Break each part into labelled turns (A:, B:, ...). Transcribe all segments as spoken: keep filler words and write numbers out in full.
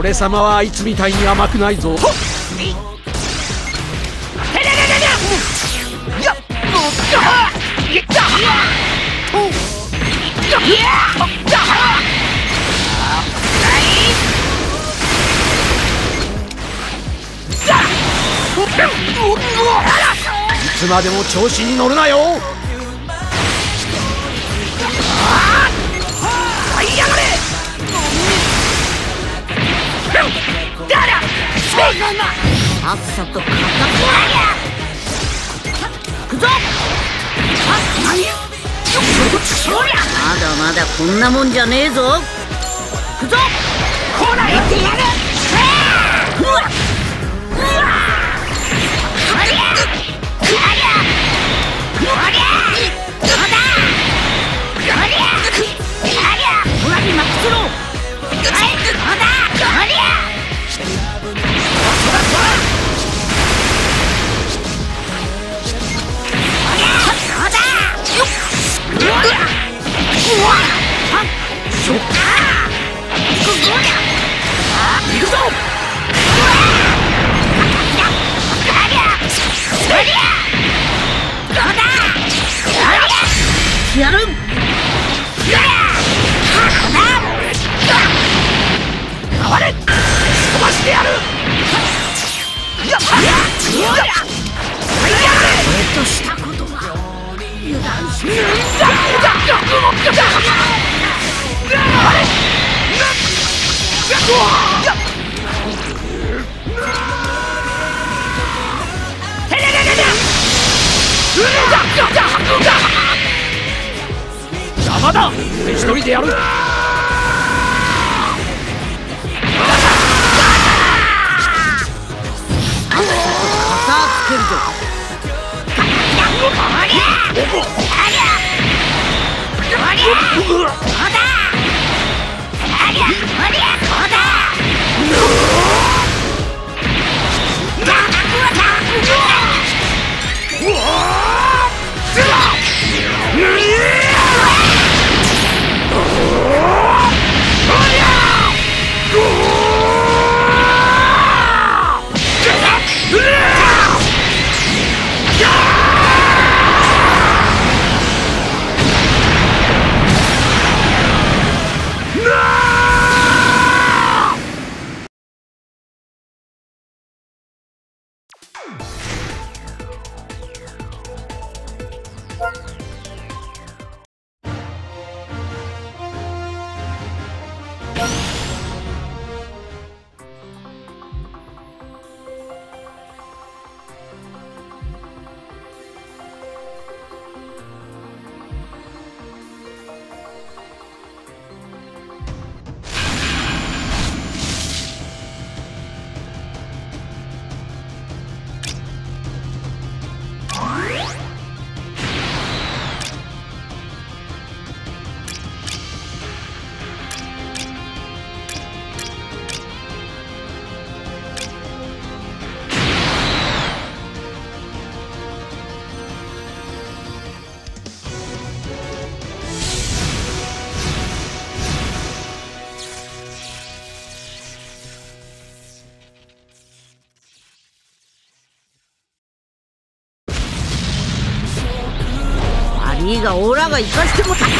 A: 俺様はあいつみたいに甘くないぞ。いつまでも調子に乗るなよ。
B: さっさと片付くぞ。まだまだこんなもんじゃねえぞ。くぞ。こらえてやる。うわっやる。
A: 回れ、飛ばしてやる。
B: 俺としたことは油断しない。
A: 邪魔だ、俺一人でやる。
B: つけるぞ。いいがオーラが生かしてもた。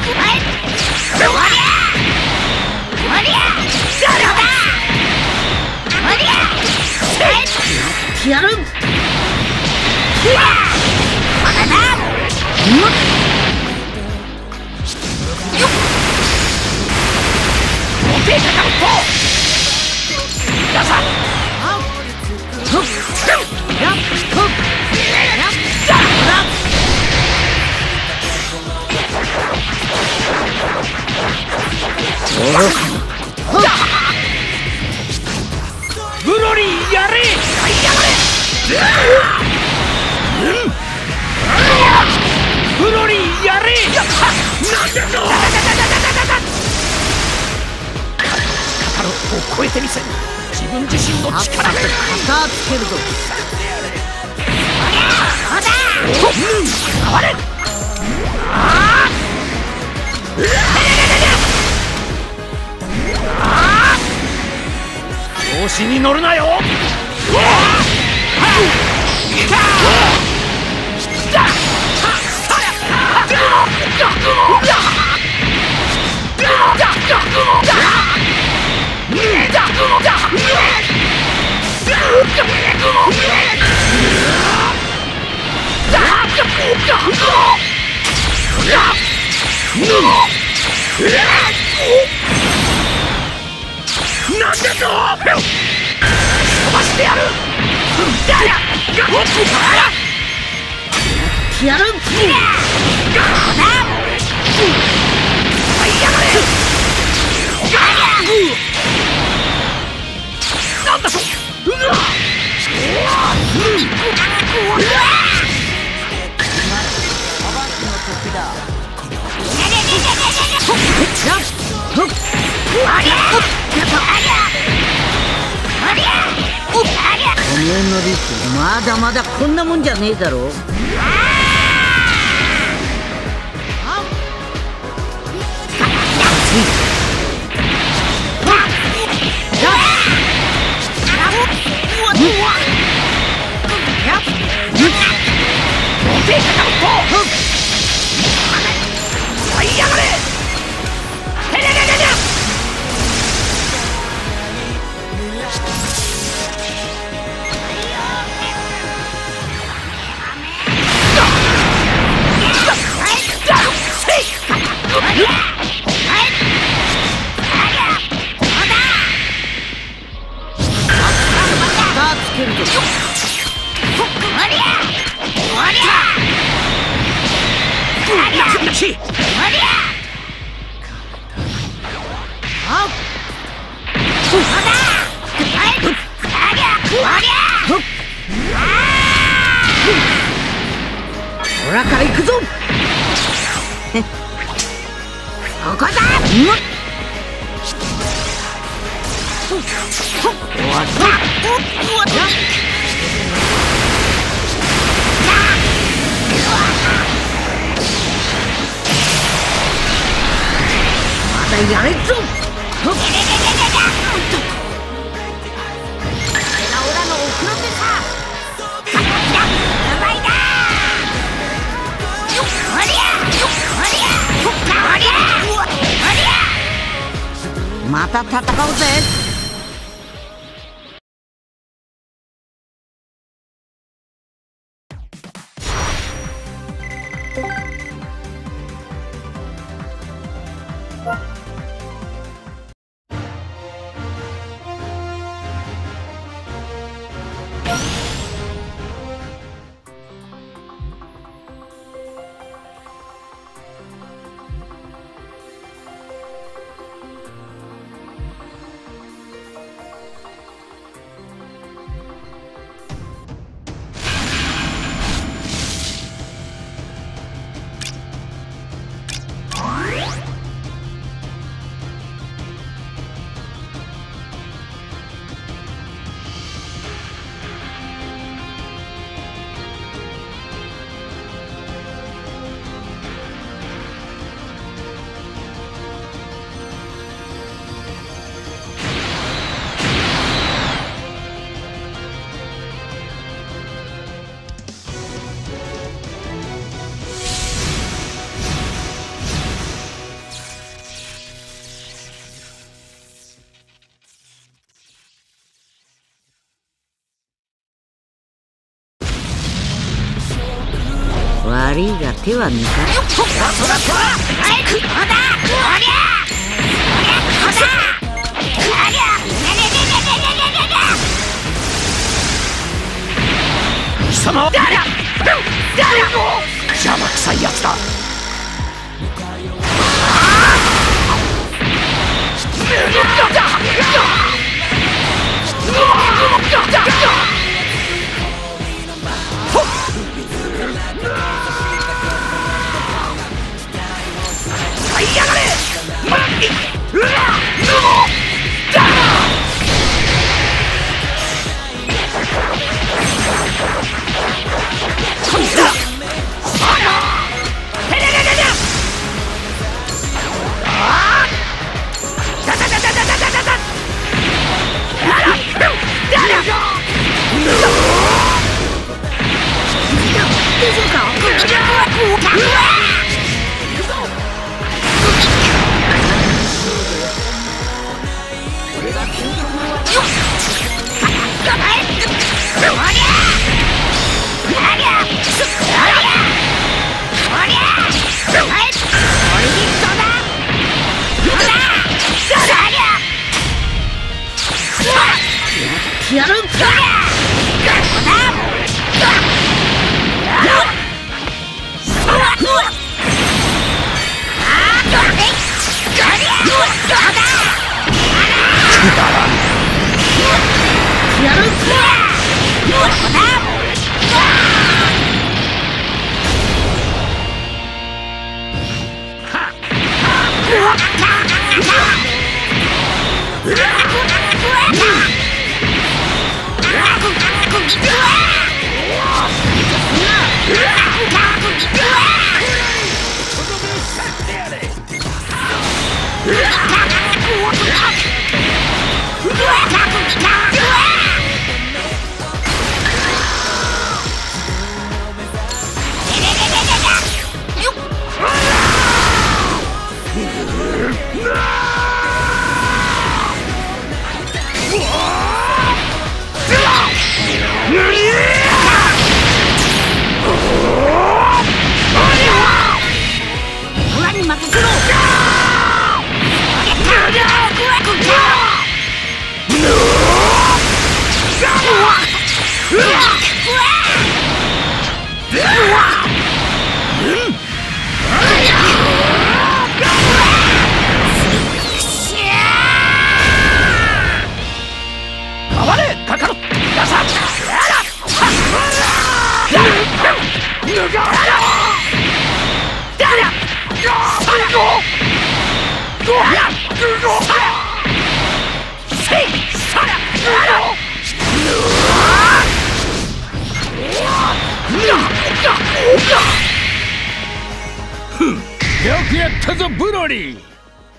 B: やる。
A: ブロリーやれ。ブロリーやれ。カカロットを超えてみせる。自分自身の力で
B: 肩つけるぞ。
A: 回れ。 調子に乗るなよ。なんだと飛ばしてやる。
B: やる。
A: なんだと。
B: おめえのリスまだまだこんなもんじゃねえだろ。ほらから行くぞ。そこだ。終わった。まだやれっぞ。また戦おうぜ。悪いが手は抜かない。
A: 貴様は誰だ。邪魔くさいやつだ。やがれ。うわっ。
B: てやる。
A: よくやったぞブロリー。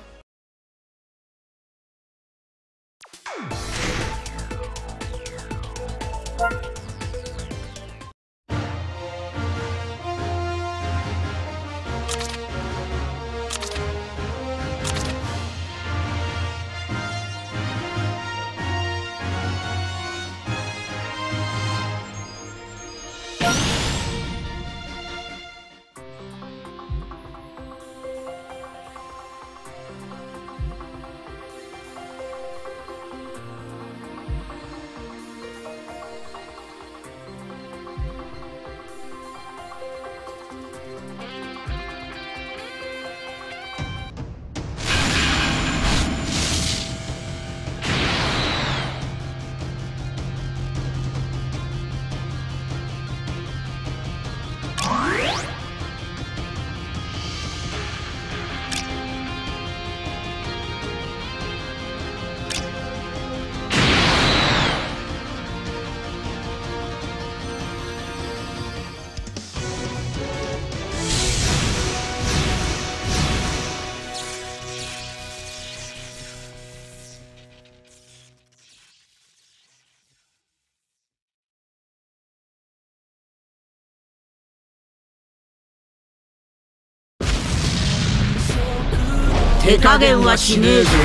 B: 手加減はしねえぞ。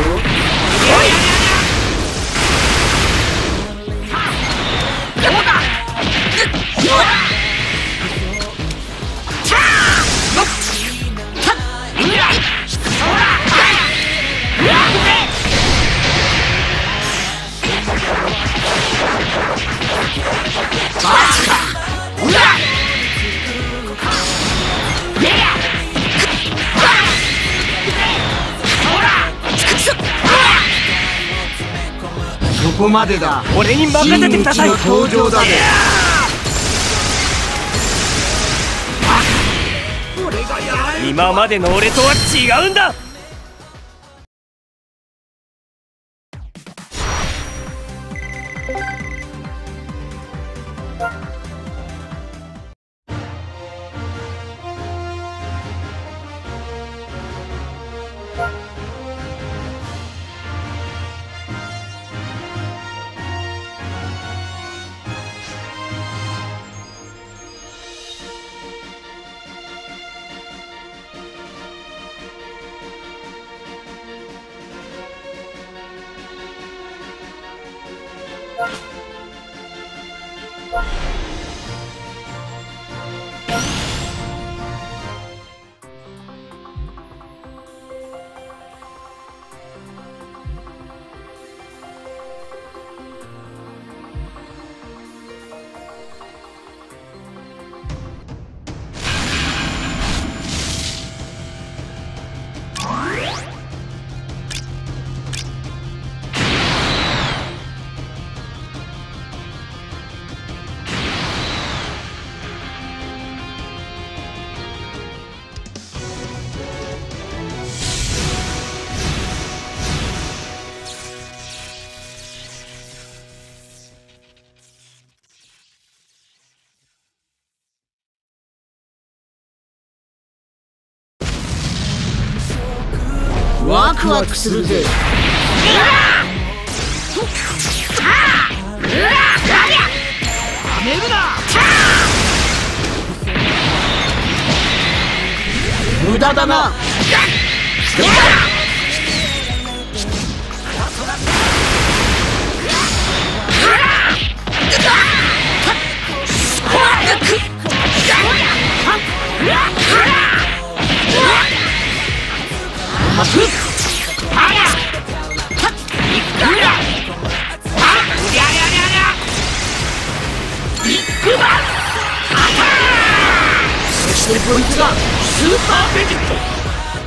C: ここまでだ。
A: 俺に任せてください。
C: 真打ちの登場だぜ。
A: 今までの俺とは違うんだ。
B: クワクするぜ。
A: 寝るな。
B: 無駄だな。
A: そしてこいつがスーパーベジット。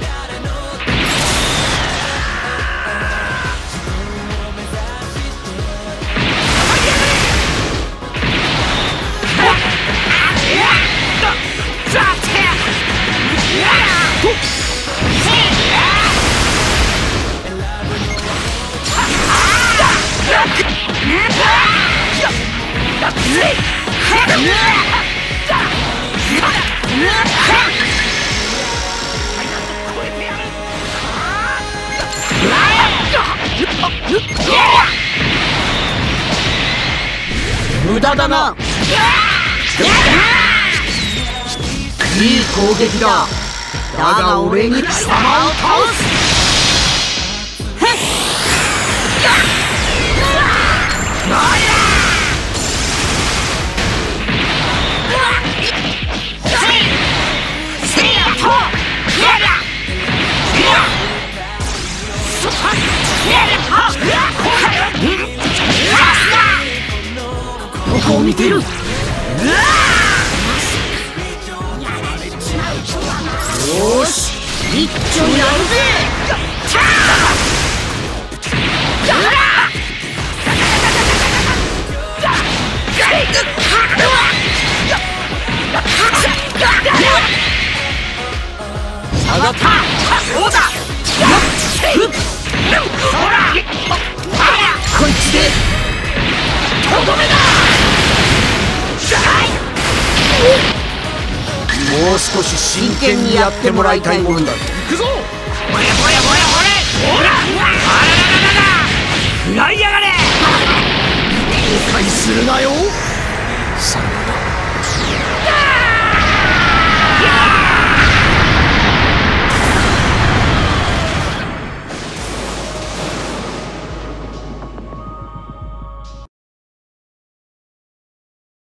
B: 無駄だな。
C: いい攻撃だ。だが俺に貴様を倒す。
A: ここを見てる。よし、
B: 一丁やるぜ。
A: 下がった。そうだ。ほら、こいつでとどめだ。
C: もう少し真剣にやってもらいたいもんだ。
A: 行くぞ。ほれほれほれほれ。ほら、あららららら。食らいやがれ。後悔するなよ。さらばだ。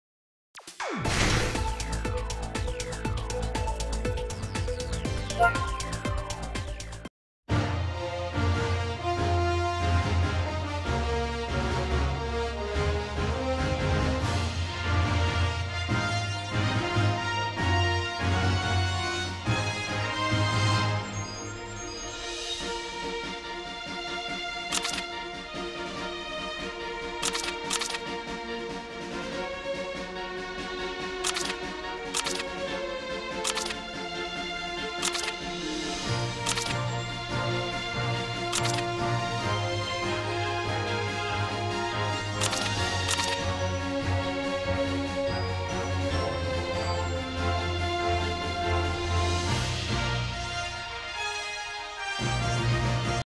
D: Yeah.